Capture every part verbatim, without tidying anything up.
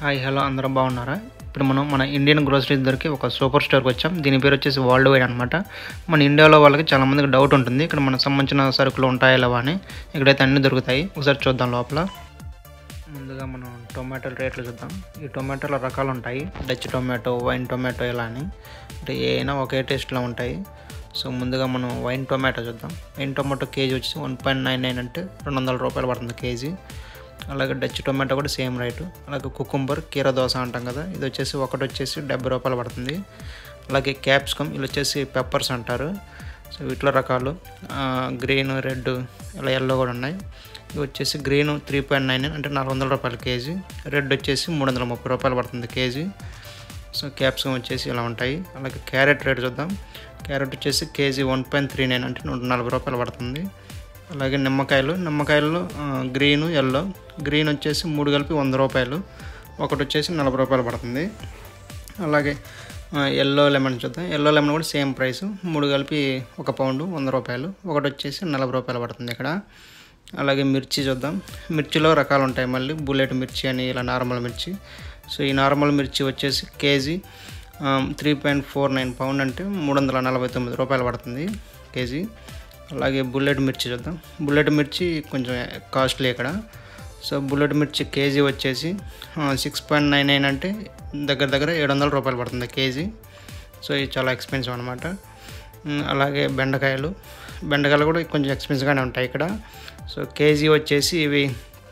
Hi hello అందరూ బాగున్నారా? ఇప్పుడు మనం మన ఇండియన్ గ్రోసరీస్ దొరికి ఒక సూపర్ స్టోర్కి వచ్చాం. దీని పేరు వచ్చేసి వరల్డ్ వైడ్ అనమాట. మన ఇండియాలో వాళ్ళకి చాలామందికి డౌట్ ఉంటుంది, ఇక్కడ మనకు సంబంధించిన సరుకులు ఉంటాయా లేవా అని. ఇక్కడైతే అన్నీ దొరుకుతాయి. ఒకసారి చూద్దాం లోపల. ముందుగా మనం టొమాటోల రేట్లు చూద్దాం. ఈ టొమాటోల రకాలు ఉంటాయి, డచ్ టొమాటో, వైన్ టొమాటో ఇలా అని. అంటే ఏమైనా ఒకే టేస్ట్లో ఉంటాయి. సో ముందుగా మనం వైన్ టొమాటో చూద్దాం. వైన్ టొమాటో కేజీ వచ్చి వన్ పాయింట్ నైన్ నైన్ అంటే రెండు వందల రూపాయలు పడుతుంది కేజీ. అలాగే డచ్ టొమాటో కూడా సేమ్ రేటు. అలాగే కుకుంబర్, కీర దోస అంటాం కదా, ఇది వచ్చేసి ఒకటి వచ్చేసి డెబ్బై రూపాయలు పడుతుంది. అలాగే క్యాప్సికమ్, వీళ్ళు వచ్చేసి పెప్పర్స్ అంటారు. సో వీటిలో రకాలు గ్రీన్, రెడ్, ఇలా ఎల్లో కూడా ఉన్నాయి. ఇవి వచ్చేసి గ్రీన్ త్రీ పాయింట్ నైన్ అంటే నాలుగు వందల రూపాయలు కేజీ. రెడ్ వచ్చేసి మూడు వందల ముప్పై రూపాయలు పడుతుంది కేజీ. సో క్యాప్సికమ్ వచ్చేసి ఇలా ఉంటాయి. అలాగే క్యారెట్ రేట్ చూద్దాం. క్యారెట్ వచ్చేసి KG one point three nine అంటే నూట నలభై రూపాయలు పడుతుంది. అలాగే నిమ్మకాయలు నిమ్మకాయలు గ్రీను, ఎల్లో. గ్రీన్ వచ్చేసి మూడు కలిపి వంద రూపాయలు, ఒకటి వచ్చేసి నలభై రూపాయలు పడుతుంది. అలాగే ఎల్లో లెమన్ చూద్దాం. ఎల్లో లెమన్ కూడా సేమ్ ప్రైస్, మూడు కలిపి ఒక పౌండ్ వంద రూపాయలు, ఒకటి వచ్చేసి నలభై రూపాయలు పడుతుంది ఇక్కడ. అలాగే మిర్చి చూద్దాం. మిర్చిలో రకాలు ఉంటాయి మళ్ళీ, బుల్లెట్ మిర్చి అని, ఇలా నార్మల్ మిర్చి. సో ఈ నార్మల్ మిర్చి వచ్చేసి KG three point four nine pound అంటే మూడు వందల నలభై తొమ్మిది రూపాయలు పడుతుంది కేజీ. అలాగే బుల్లెట్ మిర్చి చూద్దాం. బుల్లెట్ మిర్చి కొంచెం కాస్ట్లీ ఇక్కడ. సో బుల్లెట్ మిర్చి కేజీ వచ్చేసి సిక్స్ పాయింట్ నైన్ నైన్ అంటే దగ్గర దగ్గర ఏడు వందల రూపాయలు పడుతుంది కేజీ. సో ఇది చాలా ఎక్స్పెన్సివ్ అనమాట. అలాగే బెండకాయలు బెండకాయలు కూడా కొంచెం ఎక్స్పెన్సివ్గానే ఉంటాయి ఇక్కడ. సో కేజీ వచ్చేసి ఇవి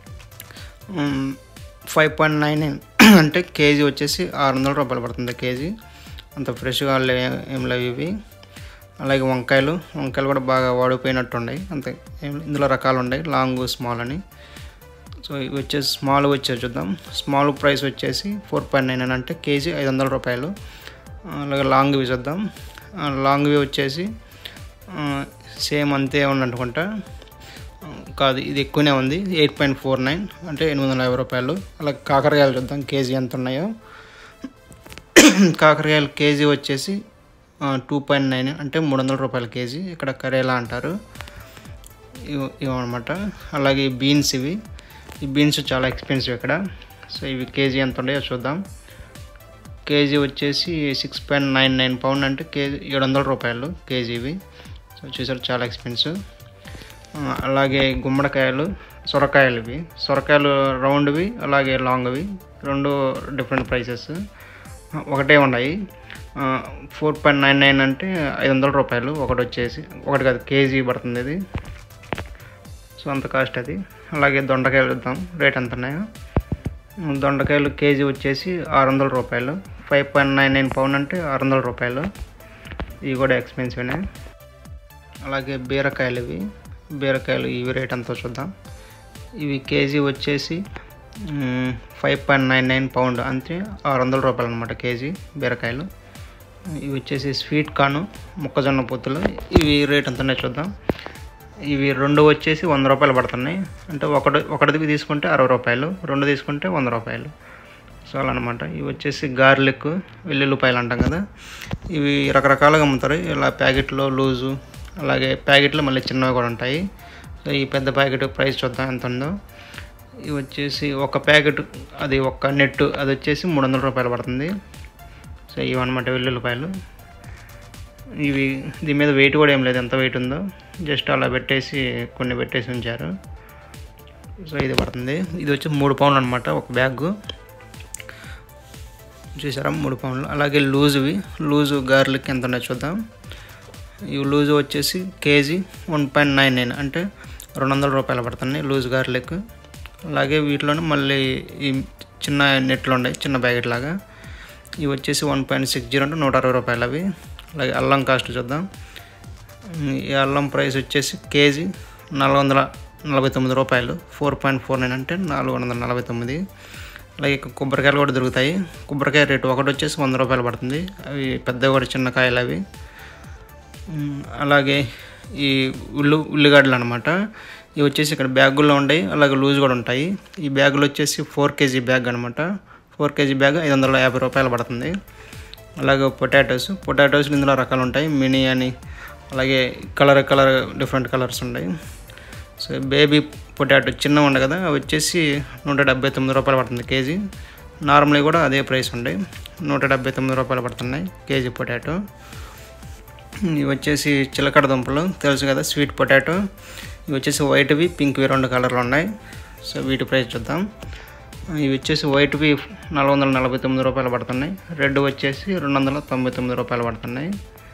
ఫైవ్ పాయింట్ నైన్ నైన్ అంటే కేజీ వచ్చేసి ఆరు వందల రూపాయలు పడుతుంది కేజీ. అంత ఫ్రెష్గా ఏం లేవు ఇవి. అలాగే వంకాయలు వంకాయలు కూడా బాగా వాడిపోయినట్టు ఉన్నాయి, అంతే. ఇందులో రకాలు ఉన్నాయి, లాంగ్, స్మాల్ అని. సో ఇవి వచ్చేసి స్మాల్ వచ్చేసి చూద్దాం. స్మాల్ ప్రైస్ వచ్చేసి ఫోర్ పాయింట్ నైన్ నైన్ అంటే కేజీ ఐదు వందల రూపాయలు. అలాగే లాంగ్వి చూద్దాం. లాంగ్వి వచ్చేసి సేమ్ అంతే ఉంది అనుకుంటా, కాదు ఇది ఎక్కువనే ఉంది, ఎయిట్ పాయింట్ ఫోర్ నైన్ అంటే ఎనిమిది వందల యాభై రూపాయలు. అలాగే కాకరకాయలు చూద్దాం కేజీ ఎంత ఉన్నాయో. కాకరకాయలు కేజీ వచ్చేసి టూ పాయింట్ నైన్ అంటే మూడు వందల రూపాయల కేజీ. ఇక్కడ కరేలా అంటారు ఇవి ఇవన్నమాట. అలాగే బీన్స్, ఇవి ఈ బీన్స్ చాలా ఎక్స్పెన్సివ్ ఇక్కడ. సో ఇవి కేజీ ఎంత ఉన్నాయో చూద్దాం. కేజీ వచ్చేసి six point nine nine pound అంటే కేజీ ఏడు వందల రూపాయలు కేజీ ఇవి. సో చూసారు, చాలా ఎక్స్పెన్సివ్. అలాగే గుమ్మడికాయలు, సొరకాయలు, ఇవి సొరకాయలు రౌండ్వి అలాగే లాంగ్వి, రెండు డిఫరెంట్ ప్రైసెస్ ఒకటే ఉన్నాయి. ఫోర్ పాయింట్ నైన్ నైన్ అంటే ఐదు వందల రూపాయలు ఒకటి వచ్చేసి, ఒకటి కాదు కేజీ పడుతుంది ఇది. సో అంత కాస్ట్ అది. అలాగే దొండకాయలు చూద్దాం రేట్ ఎంత ఉన్నాయో. దొండకాయలు కేజీ వచ్చేసి ఆరు వందల రూపాయలు, five point nine nine pound అంటే ఆరు వందల రూపాయలు. ఇవి కూడా ఎక్స్పెన్సివ్నే. అలాగే బీరకాయలు, ఇవి బీరకాయలు ఇవి రేట్ ఎంతో చూద్దాం. ఇవి కేజీ వచ్చేసి five point nine nine pound అంటే ఆరు వందల రూపాయలు అనమాట కేజీ బీరకాయలు. ఇవి వచ్చేసి స్వీట్ కార్న్, మొక్కజొన్న పొత్తులు, ఇవి రేట్ ఎంతనే చూద్దాం. ఇవి రెండు వచ్చేసి వంద రూపాయలు పడుతున్నాయి, అంటే ఒకటి ఒకటిది తీసుకుంటే అరవై రూపాయలు, రెండు తీసుకుంటే వంద రూపాయలు. సో అలా అనమాట. ఇవి వచ్చేసి గార్లిక్, వెల్లుల్లిపాయలు అంటాం కదా, ఇవి రకరకాలుగా అమ్ముతారు. ఇలా ప్యాకెట్లో లూజు, అలాగే ప్యాకెట్లో మళ్ళీ చిన్నవి కూడా ఉంటాయి. సో ఈ పెద్ద ప్యాకెట్ ప్రైస్ చూద్దాం ఎంత ఉందో. ఇవి వచ్చేసి ఒక ప్యాకెట్, అది ఒక్క నెట్టు, అది వచ్చేసి మూడు వందల రూపాయలు పడుతుంది. సో ఇవన్నమాట వెల్లుల్లిపాయలు. ఇవి దీని మీద వెయిట్ కూడా ఏం లేదు, ఎంత వెయిట్ ఉందో, జస్ట్ అలా పెట్టేసి కొన్ని పెట్టేసి ఉంచారు. సో ఇది పడుతుంది. ఇది వచ్చి మూడు పౌండ్లు అనమాట ఒక బ్యాగ్, చూసారా, మూడు పౌండ్లు. అలాగే లూజువి, లూజు గార్లిక్ ఎంత ఉన్నాయో చూద్దాం. ఇవి లూజు వచ్చేసి KG one point nine nine అంటే రెండు వందల రూపాయలు పడుతున్నాయి లూజ్ గార్లిక్. అలాగే వీటిలోనే మళ్ళీ ఈ చిన్న నెట్లు ఉన్నాయి, చిన్న ప్యాకెట్ లాగా. ఇవి వచ్చేసి వన్ పాయింట్ సిక్స్ జీరో అంటే నూట అరవై రూపాయలు అవి. అలాగే అల్లం కాస్ట్ చూద్దాం. ఈ అల్లం ప్రైస్ వచ్చేసి కేజీ నాలుగు వందల నలభై తొమ్మిది రూపాయలు, ఫోర్ పాయింట్ ఫోర్ నైన్ అంటే నాలుగు వందల నలభై తొమ్మిది. అలాగే కొబ్బరికాయలు కూడా దొరుకుతాయి. కొబ్బరికాయ రేటు ఒకటి వచ్చేసి వంద రూపాయలు పడుతుంది, అవి పెద్దవి కూడా చిన్న కాయలు అవి. అలాగే ఈ ఉల్లు ఉల్లిగడ్డలు అనమాట, ఇవి వచ్చేసి ఇక్కడ బ్యాగుల్లో ఉంటాయి, అలాగే లూజ్ కూడా ఉంటాయి. ఈ బ్యాగులు వచ్చేసి ఫోర్ కేజీ బ్యాగ్ అనమాట. ఫోర్ కేజీ బ్యాగ్ ఐదు వందల యాభై రూపాయలు పడుతుంది. అలాగే పొటాటోస్ పొటాటోస్ ఇందులో రకాలు ఉంటాయి, మినీ అని, అలాగే కలర్ కలర్ డిఫరెంట్ కలర్స్ ఉంటాయి. సో బేబీ పొటాటో చిన్నగా ఉండే కదా, అవి వచ్చేసి నూట డెబ్బై తొమ్మిది రూపాయలు పడుతుంది కేజీ. నార్మల్గా కూడా అదే ప్రైస్ ఉండే నూట డెబ్బై తొమ్మిది రూపాయలు పడుతున్నాయి కేజీ పొటాటో. ఇవి వచ్చేసి చిలకడ దుంపలు తెలుసు కదా, స్వీట్ పొటాటో. ఇవి వచ్చేసి వైట్వి పింక్వి రెండు కలర్లు ఉన్నాయి. సో వీటి ప్రైస్ చూద్దాం. ఇవి వచ్చేసి వైట్వి నాలుగు వందల నలభై తొమ్మిది రూపాయలు పడుతున్నాయి, రెడ్ వచ్చేసి రెండు వందల తొంభై తొమ్మిది రూపాయలు పడుతున్నాయి.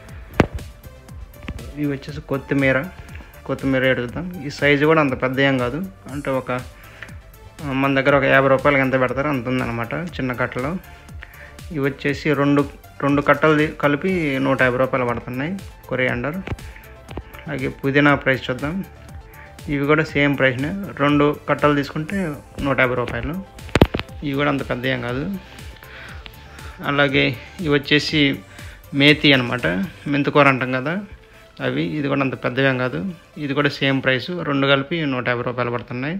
ఇవి వచ్చేసి కొత్తిమీర కొత్తిమీర ఎడుగుతాం. ఈ సైజు కూడా అంత పెద్ద ఏం కాదు, అంటే ఒక మన దగ్గర ఒక యాభై రూపాయలకి ఎంత పెడతారో అంత ఉందన్నమాట చిన్న కట్టలో. ఇవి వచ్చేసి రెండు రెండు కట్టలు కలిపి నూట యాభై రూపాయలు పడుతున్నాయి కొరియాండర్. అలాగే పుదీనా ప్రైస్ చూద్దాం. ఇవి కూడా సేమ్ ప్రైస్నే, రెండు కట్టలు తీసుకుంటే నూట యాభై రూపాయలు. ఇవి కూడా అంత పెద్ద ఏం కాదు. అలాగే ఇవి వచ్చేసి మేతి అనమాట, మెంతికూర అంటాం కదా అవి. ఇది కూడా అంత పెద్దవేం కాదు, ఇది కూడా సేమ్ ప్రైస్, రెండు కలిపి నూట యాభై రూపాయలు పడుతున్నాయి.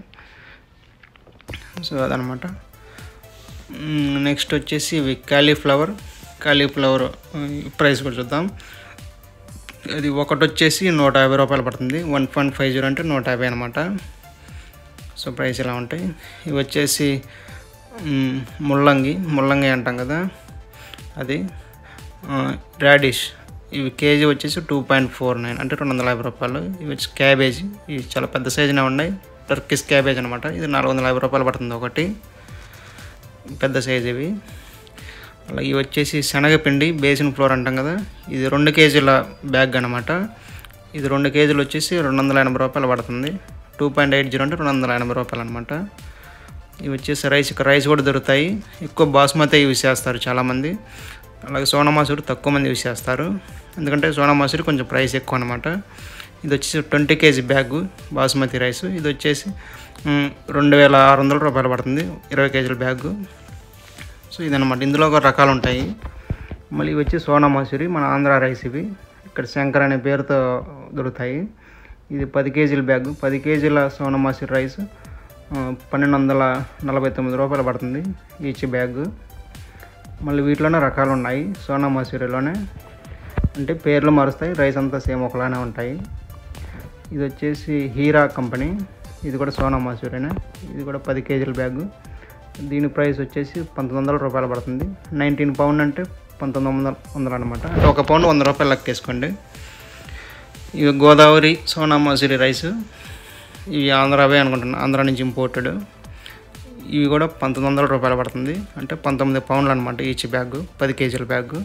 సో అదనమాట. నెక్స్ట్ వచ్చేసి ఇవి కాలీఫ్లవర్ కాలీఫ్లవర్ ప్రైస్ కూడా చూద్దాం. అది ఒకటి వచ్చేసి నూట యాభై రూపాయలు పడుతుంది, వన్ పాయింట్ ఫైవ్ జీరో అంటే నూట యాభై అనమాట. సో ప్రైస్ ఇలా ఉంటాయి. ఇవి వచ్చేసి ముల్లంగి ముల్లంగి అంటాం కదా అది, రాడిష్. ఇవి కేజీ వచ్చేసి టూ పాయింట్ ఫోర్ నైన్ అంటే రెండు వందల యాభై రూపాయలు. ఇవి వచ్చి క్యాబేజీ, ఇవి చాలా పెద్ద సైజునే ఉన్నాయి, టర్కిష్ క్యాబేజ్ అనమాట. ఇది నాలుగు వందల యాభై రూపాయలు పడుతుంది ఒకటి, పెద్ద సైజు ఇవి. అలా ఇవి వచ్చేసి శనగపిండి బేసిన్ ఫ్లోర్ అంటాం కదా, ఇది రెండు కేజీల బ్యాగ్ అనమాట. ఇది రెండు కేజీలు వచ్చేసి రెండు వందల ఎనభై రూపాయలు పడుతుంది, టూ పాయింట్ ఎయిట్ జీరో అంటే రెండు వందల ఎనభై రూపాయలు అనమాట. ఇవి వచ్చేసి రైస్, ఇక్కడ రైస్ కూడా దొరుకుతాయి. ఎక్కువ బాస్మతి యూజ్ చేస్తారు చాలామంది, అలాగే సోనా మసూరి తక్కువ మంది యూజ్ చేస్తారు, ఎందుకంటే సోనా మసూరి కొంచెం ప్రైస్ ఎక్కువ అనమాట. ఇది వచ్చేసి twenty KG bag basmati rice. ఇది వచ్చేసి రెండు వేల ఆరు వందల రూపాయలు పడుతుంది, ఇరవై కేజీల బ్యాగు. సో ఇదనమాట. ఇందులో ఒక రకాలు ఉంటాయి. మళ్ళీ ఇవి వచ్చి సోనా మసూరి, మన ఆంధ్ర రైస్. ఇవి ఇక్కడ శంకర్ అనే పేరుతో దొరుకుతాయి. ఇది పది కేజీల బ్యాగు, పది కేజీల సోనా మసూరి రైస్ పన్నెండు వందల నలభై తొమ్మిది రూపాయలు పడుతుంది ఈచ్ బ్యాగు. మళ్ళీ వీటిలోనే రకాలు ఉన్నాయి సోనా మసూరిలోనే, అంటే పేర్లు మారుస్తాయి, రైస్ అంతా సేమ్ ఒకలానే ఉంటాయి. ఇది వచ్చేసి హీరా కంపెనీ, ఇది కూడా సోనా మసూరినే. ఇది కూడా పది కేజీల బ్యాగు. దీని ప్రైస్ వచ్చేసి పంతొమ్మిది వందల రూపాయలు పడుతుంది. నైన్టీన్ పౌండ్ అంటే పంతొమ్మిది వందల వందలు అనమాట, అంటే ఒక పౌండ్ వంద రూపాయలు లెక్కేసుకోండి. ఇవి గోదావరి సోనా మసూరి రైస్, ఇవి ఆంధ్రావే అనుకుంటున్నాను, ఆంధ్రా నుంచి ఇంపోర్టెడ్. ఇవి కూడా పంతొమ్మిది వందల రూపాయలు పడుతుంది, అంటే పంతొమ్మిది పౌండ్లు అనమాట ఈచ్ బ్యాగు, పది కేజీల బ్యాగు.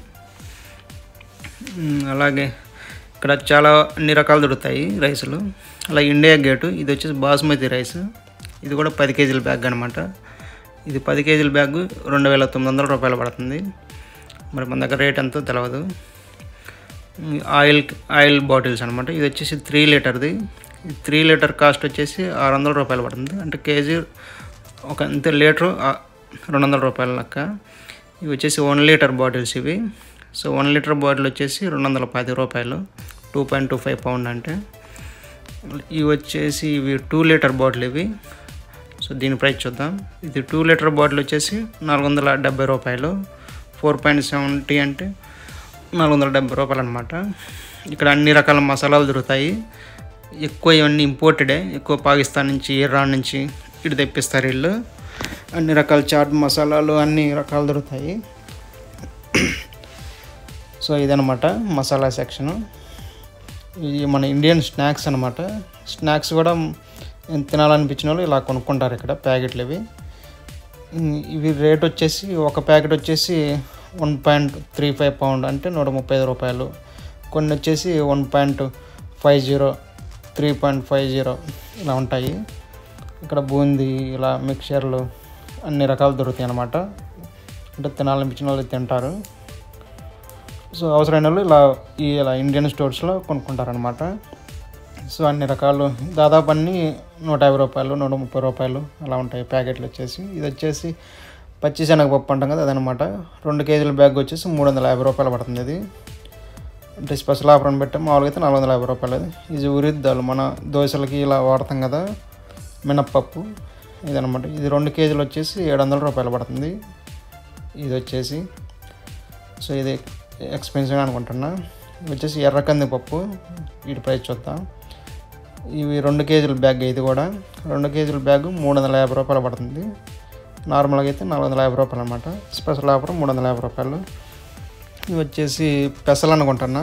అలాగే ఇక్కడ చాలా అన్ని రకాలు దొరుకుతాయి రైసులు. అలాగే ఇండియా గేటు, ఇది వచ్చేసి బాస్మతి రైస్, ఇది కూడా పది కేజీల బ్యాగ్ అనమాట. ఇది పది కేజీల బ్యాగు రెండు వేల తొమ్మిది వందల రూపాయలు పడుతుంది. మరి మన దగ్గర రేట్ ఎంతో తెలియదు. ఆయిల్ ఆయిల్ బాటిల్స్ అనమాట, ఇది వచ్చేసి త్రీ లీటర్ది. త్రీ లీటర్ కాస్ట్ వచ్చేసి ఆరు వందల రూపాయలు పడుతుంది, అంటే కేజీ ఒక అంతే లీటరు రెండు వందల రూపాయల లెక్క. ఇవి వచ్చేసి వన్ లీటర్ బాటిల్స్ ఇవి. సో వన్ లీటర్ బాటిల్ వచ్చేసి రెండు వందల పది రూపాయలు, two point two five pound అంటే. ఇవి వచ్చేసి ఇవి టూ లీటర్ బాటిల్ ఇవి. సో దీని ప్రైస్ చూద్దాం. ఇది టూ లీటర్ బాటిల్ వచ్చేసి నాలుగు వందల డెబ్బై రూపాయలు, ఫోర్ పాయింట్ సెవెంటీ అంటే నాలుగు వందల డెబ్బై రూపాయలు అనమాట. ఇక్కడ అన్ని రకాల మసాలాలు దొరుకుతాయి. ఎక్కువ ఇవన్నీ ఇంపోర్టెడే, ఎక్కువ పాకిస్తాన్ నుంచి ఇరాన్ నుంచి ఇటు తెప్పిస్తారు వీళ్ళు. అన్ని రకాల చాట్ మసాలాలు అన్ని రకాలు దొరుకుతాయి. సో ఇదనమాట మసాలా సెక్షను. ఇది మన ఇండియన్ స్నాక్స్ అనమాట. స్నాక్స్ కూడా తినాలనిపించిన వాళ్ళు ఇలా కొనుక్కుంటారు ఇక్కడ ప్యాకెట్లు ఇవి. ఇవి రేట్ వచ్చేసి ఒక ప్యాకెట్ వచ్చేసి one point three five pound అంటే నూట ముప్పై ఐదు రూపాయలు. కొన్ని వచ్చేసి one point five zero three point five zero ఇలా ఉంటాయి. ఇక్కడ బూందీ ఇలా మిక్చర్లు అన్ని రకాలు దొరుకుతాయి అన్నమాట. అంటే తినాలనిపించిన వాళ్ళు తింటారు. సో అవసరమైన వాళ్ళు ఇలా ఈ ఇలా ఇండియన్ స్టోర్స్లో కొనుక్కుంటారనమాట. సో అన్ని రకాలు దాదాపు అన్నీ నూట యాభై రూపాయలు నూట ముప్పై రూపాయలు అలా ఉంటాయి ప్యాకెట్లు వచ్చేసి. ఇది వచ్చేసి పచ్చిశనగపప్పు అంటాం కదా అదనమాట. రెండు కేజీల బ్యాగ్ వచ్చేసి మూడు వందల యాభై రూపాయలు పడుతుంది. ఇది అంటే స్పెషల్ ఆఫర్ అని పెట్టాం. మామూలుగా అయితే నాలుగు వందల యాభై రూపాయలు. ఇది ఉరిద్దాలు మన దోశలకి ఇలా వాడతాం కదా మినప్పప్పు ఇదనమాట. ఇది రెండు కేజీలు వచ్చేసి ఏడు వందల రూపాయలు పడుతుంది ఇది వచ్చేసి. సో ఇది ఎక్స్పెన్సివ్ అనుకుంటున్నా. ఇది వచ్చేసి ఎర్ర కందిపప్పు, వీటి ప్రైస్ చూద్దాం. ఇవి రెండు కేజీల బ్యాగ్, ఇది కూడా రెండు కేజీల బ్యాగ్ మూడు వందల యాభై రూపాయలు పడుతుంది. నార్మల్గా అయితే నాలుగు వందల యాభై రూపాయలు అనమాట. స్పెషల్ ఆఫర్ మూడు వందల యాభై రూపాయలు. ఇవి వచ్చేసి పెసలు అనుకుంటున్నా,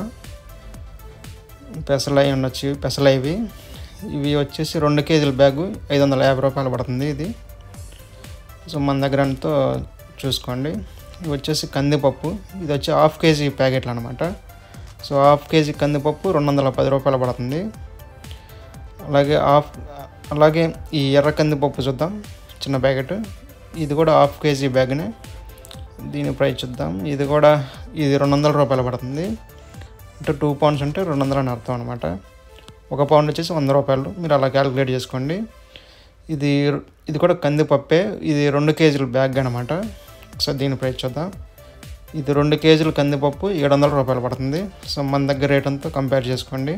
పెసలు అవి ఉండొచ్చు, పెసలు ఇవి ఇవి వచ్చేసి రెండు కేజీల బ్యాగు ఐదు వందల యాభై రూపాయలు పడుతుంది ఇది. సో మన దగ్గర అంతా చూసుకోండి. ఇవి వచ్చేసి కందిపప్పు, ఇది వచ్చి హాఫ్ కేజీ ప్యాకెట్లు అనమాట. సో హాఫ్ కేజీ కందిపప్పు రెండు వందల పది రూపాయలు పడుతుంది. అలాగే హాఫ్ అలాగే ఈ ఎర్ర కందిపప్పు చూద్దాం, చిన్న ప్యాకెట్, ఇది కూడా హాఫ్ కేజీ బ్యాగ్నే. దీని ప్రైస్ చూద్దాం. ఇది కూడా ఇది రెండు వందల రూపాయలు పడుతుంది. అంటే టూ పౌండ్స్ అంటే రెండు వందలు అని అర్థం అనమాట. ఒక పౌండ్ వచ్చేసి వంద రూపాయలు, మీరు అలా క్యాలిక్యులేట్ చేసుకోండి. ఇది ఇది కూడా కందిపప్పే, ఇది రెండు కేజీల బ్యాగ్ అనమాట. సో దీని ప్రైస్ చూద్దాం. ఇది రెండు కేజీల కందిపప్పు ఏడు వందల రూపాయలు పడుతుంది. సో మన దగ్గర రేట్ అంతా కంపేర్ చేసుకోండి.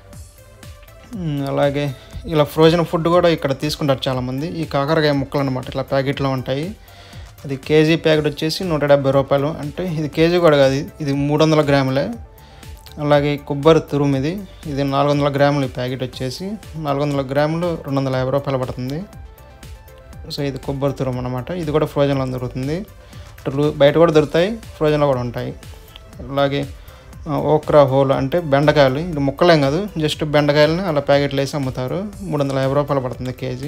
అలాగే ఇలా ఫ్రోజన్ ఫుడ్ కూడా ఇక్కడ తీసుకుంటారు చాలామంది. ఈ కాకరకాయ ముక్కలు అనమాట ఇట్లా ప్యాకెట్లో ఉంటాయి. అది కేజీ ప్యాకెట్ వచ్చేసి నూట డెబ్బై రూపాయలు, అంటే ఇది కేజీ కూడా కాదు, ఇది మూడు వందల గ్రాములే. అలాగే కొబ్బరి తురుము, ఇది ఇది నాలుగు వందల గ్రాములు. ఈ ప్యాకెట్ వచ్చేసి నాలుగు వందల గ్రాములు రెండు వందల యాభై రూపాయలు పడుతుంది. సో ఇది కొబ్బరి తురుము అనమాట. ఇది కూడా ఫ్రోజన్లో దొరుకుతుంది, బయట కూడా దొరుకుతాయి, ఫ్రోజన్లో కూడా ఉంటాయి. అలాగే ఓక్రా హోల్ అంటే బెండకాయలు, ఇది ముక్కలేం కాదు, జస్ట్ బెండకాయలని అలా ప్యాకెట్లు వేసి అమ్ముతారు. మూడు వందల యాభై రూపాయలు పడుతుంది కేజీ.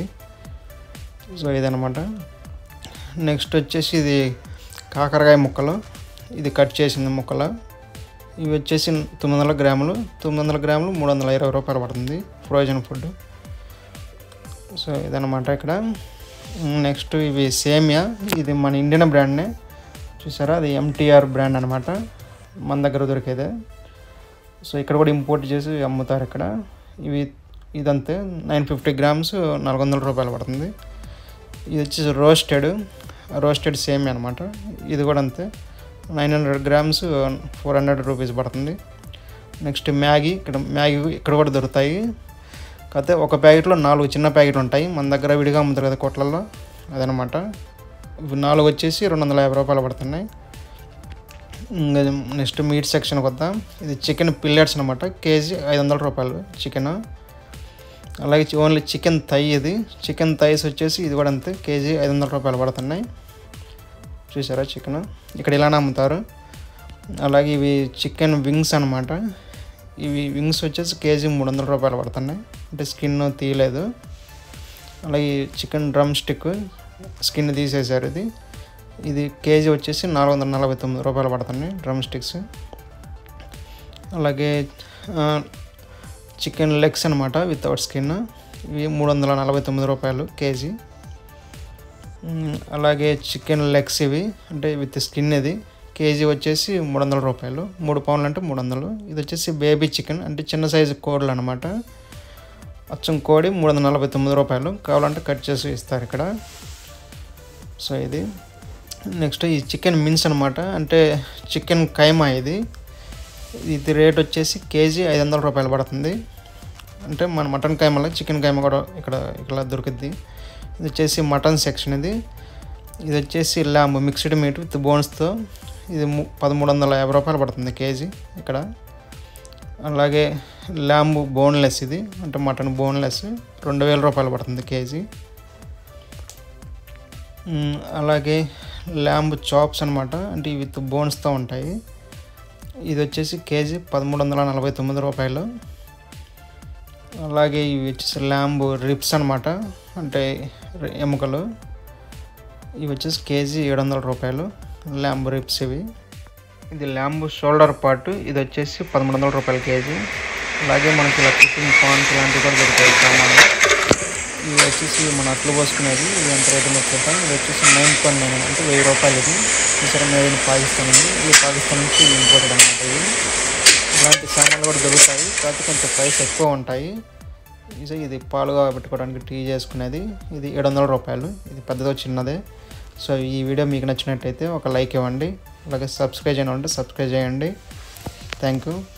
సో ఇదనమాట. నెక్స్ట్ వచ్చేసి ఇది కాకరకాయ ముక్కలు, ఇది కట్ చేసింది ముక్కలు. ఇవి వచ్చేసి తొమ్మిది వందల గ్రాములు తొమ్మిది వందల గ్రాములు మూడు వందల ఇరవై రూపాయలు పడుతుంది ఫ్రోజన్ ఫుడ్. సో ఇదనమాట ఇక్కడ. నెక్స్ట్ ఇవి సేమియా, ఇది మన ఇండియన్ బ్రాండ్నే, చూసారా, అది ఎంటీఆర్ బ్రాండ్ అనమాట, మన దగ్గర దొరికేదే. సో ఇక్కడ కూడా ఇంపోర్ట్ చేసి అమ్ముతారు ఇక్కడ. ఇవి ఇదంతే నైన్ ఫిఫ్టీ గ్రామ్స్ నాలుగు వందల రూపాయలు పడుతుంది. ఇది వచ్చేసి రోస్టెడ్ రోస్టెడ్ సేమియా అనమాట. ఇది కూడా అంతే nine hundred grams four hundred rupees పడుతుంది. నెక్స్ట్ మ్యాగీ, ఇక్కడ మ్యాగీ ఇక్కడ కూడా దొరుకుతాయి. కాకపోతే ఒక ప్యాకెట్లో నాలుగు చిన్న ప్యాకెట్లు ఉంటాయి, మన దగ్గర విడిగా అమ్ముతారు కదా కొట్లలో, అదనమాట. ఇవి నాలుగు వచ్చేసి రెండు వందల యాభై రూపాయలు పడుతున్నాయి. నెక్స్ట్ మీట్ సెక్షన్కి వద్దాం. ఇది చికెన్ పిల్లెట్స్ అనమాట, కేజీ ఐదు వందల రూపాయలు చికెన్. అలాగే ఓన్లీ చికెన్ థై, ఇది చికెన్ థైస్ వచ్చేసి ఇది కూడా అంతే, కేజీ ఐదు వందల రూపాయలు పడుతున్నాయి. చూసారా చికెన్ ఇక్కడ ఇలానే అమ్ముతారు. అలాగే ఇవి చికెన్ వింగ్స్ అనమాట. ఇవి వింగ్స్ వచ్చేసి కేజీ మూడు వందల రూపాయలు పడుతున్నాయి, అంటే స్కిన్ తీయలేదు. అలాగే చికెన్ డ్రమ్ స్టిక్, స్కిన్ తీసేసారు. ఇది ఇది కేజీ వచ్చేసి నాలుగు వందల నలభై తొమ్మిది రూపాయలు పడుతున్నాయి డ్రమ్ స్టిక్స్. అలాగే చికెన్ లెగ్స్ అనమాట వితౌట్ స్కిన్, ఇవి మూడు వందల నలభై తొమ్మిది రూపాయలు కేజీ. అలాగే చికెన్ లెగ్స్ ఇవి అంటే విత్ స్కిన్, ఇది కేజీ వచ్చేసి మూడు వందల రూపాయలు, మూడు పౌండ్లు అంటే మూడు వందలు. ఇది వచ్చేసి బేబీ చికెన్ అంటే చిన్న సైజు కోళ్ళు అనమాట, అచ్చం కోడి మూడు వందల నలభై తొమ్మిది రూపాయలు, కావాలంటే కట్ చేసి ఇస్తారు ఇక్కడ. సో ఇది నెక్స్ట్ ఈ చికెన్ మిన్స్ అనమాట, అంటే చికెన్ కైమా, ఇది ఇది రేట్ వచ్చేసి కేజీ ఐదు వందల రూపాయలు పడుతుంది. అంటే మన మటన్ కైమాలో చికెన్ కైమా కూడా ఇక్కడ ఇక్కడ దొరుకుద్ది. ఇది వచ్చేసి మటన్ సెక్షన్, ఇది ఇది వచ్చేసి ల్యాంబ్ మిక్స్డ్ మీట్ విత్ బోన్స్తో, ఇది పదమూడు వందల యాభై రూపాయలు పడుతుంది కేజీ ఇక్కడ. అలాగే ల్యాంబ్ బోన్లెస్, ఇది అంటే మటన్ బోన్లెస్ రెండు వేల రూపాయలు పడుతుంది కేజీ. అలాగే ల్యాంబ్ చాప్స్ అనమాట, అంటే విత్ బోన్స్తో ఉంటాయి, ఇది వచ్చేసి కేజీ పదమూడు వందల నలభై తొమ్మిది రూపాయలు. అలాగే ఇవి వచ్చేసి ల్యాంబ్ రిప్స్ అనమాట, అంటే ఎముకలు, ఇవి వచ్చేసి కేజీ ఏడు వందల రూపాయలు ల్యాంబ్ రిప్స్ ఇవి. ఇది ల్యాంబ్ షోల్డర్ పార్ట్, ఇది వచ్చేసి పదమూడు వందల రూపాయలు కేజీ. అలాగే మనకి ఇలా కుకింగ్ పాన్స్ ఇలాంటివి కూడా దొరుకుతాయి సామాన్లు. ఇవి వచ్చేసి మన అట్లు పోసుకునేది, ఇది ఎంత రేటు చూద్దాం. ఇది వచ్చేసి నైన్ పాయింట్ నైన్ అంటే వెయ్యి రూపాయలు. ఇది చూసారా, మేడ్ ఇన్ పాకిస్తాన్ ఉంది, ఇది పాకిస్తాన్ నుంచి ఇది ఇంపోర్టెడ్ అనమాట. ఇవి ఇలాంటి సామాన్లు కూడా దొరుకుతాయి, కాకపోతే కొంచెం ప్రైస్ ఎక్కువ ఉంటాయి. ఇది పాలుగా పెట్టుకోవడానికి టీ చేసుకునేది, ఇది ఏడు వందల రూపాయలు, ఇది పెద్దదో చిన్నదే. సో ఈ వీడియో మీకు నచ్చినట్టయితే ఒక లైక్ ఇవ్వండి, అలాగే సబ్స్క్రైబ్ చేయండి, సబ్స్క్రైబ్ చేయండి. Thank you.